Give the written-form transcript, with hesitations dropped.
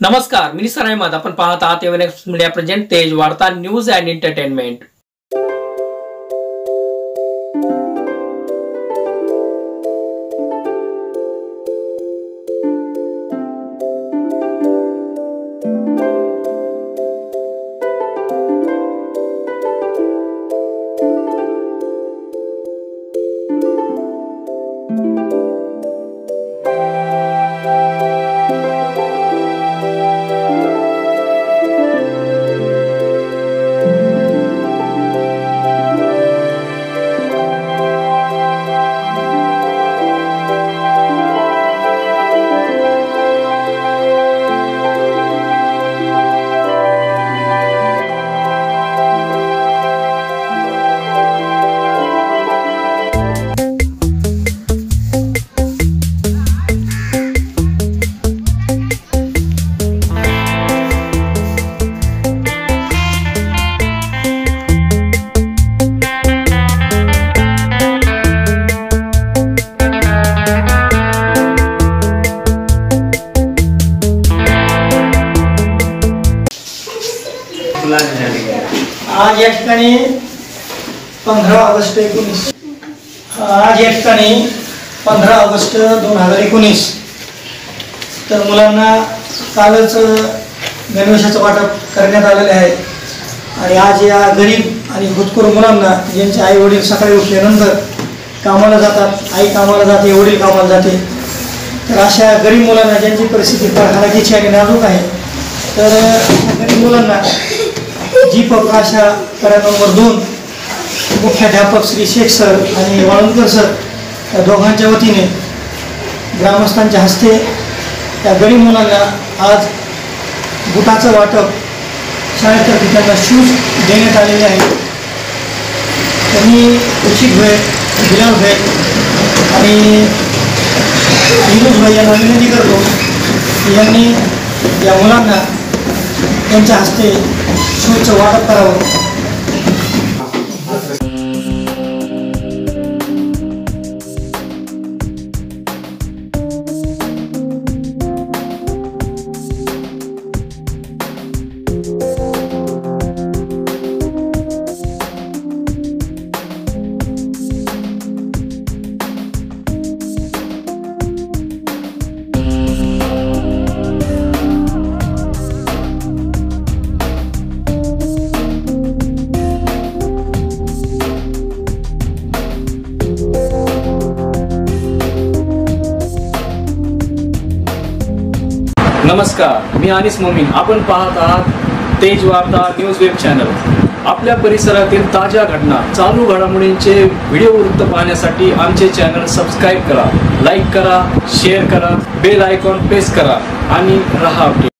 नमस्कार, मी निसार अहमद. आपण पाहत आहात एव्हनेक्स मीडिया प्रेझेंट तेज वार्ता न्यूज अँड एंटरटेनमेंट. आज या ठिकाणी 15 ऑगस्ट 2019 तर मुलांना कालच गणवेशाचं वाटप करण्यात आलेले आहे. आणि आज या गरीब आणि भूतपूर्व मुलांना ज्यांचे आई वडील सकाळी उठल्यानंतर कामाला जातात, आई कामाला जाते, वडील कामाला जाते, तर अशा गरीब मुलांना ज्यांची परिस्थिती फार हलाखीची आणि नाजूक आहे, तर गरीब मुलांना दीपक आशा करा नंबर 2 मुख्याध्यापक श्री शेख सर आणि वाळुंकर सर या दोघांच्या वतीने ग्रामस्थांच्या हस्ते त्या गरीब मुलांना आज बुटाचं वाटप शाळेतर्फे त्यांना शूज देण्यात आलेले आहे. त्यांनी खुर्शीद भाई, बिलाल भाई आणि युनुस भाई यांना विनंती करतो की यांनी या मुलांना त्यांच्या हस्ते शूजचं वाटप करावं. नमस्कार, मी अनिस मोमीन. आपण पाहत आहात तेज वार्ता न्यूज वेब चॅनल. आपल्या परिसरातील ताज्या घटना, चालू घडामोडींचे व्हिडिओ वृत्त पाहण्यासाठी आमचे चॅनल सबस्क्राईब करा, लाईक करा, शेअर करा, बेल आयकॉन प्रेस करा आणि रहा अपडेट.